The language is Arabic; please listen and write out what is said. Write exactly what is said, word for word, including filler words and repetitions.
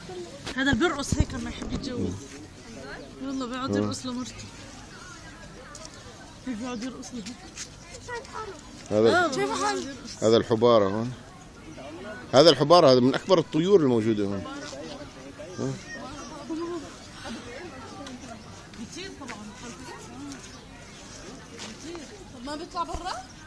هذا اللي بيرقص هيك لما يحب يتجوز. والله بيقعد يرقص لمرته. هيك بيقعد يرقص لها. هذا هذا الحبارة هون. هذا الحبارة هذا من أكبر الطيور الموجودة هون. بيطير طبعا. بيطير. طب ما بيطلع برا؟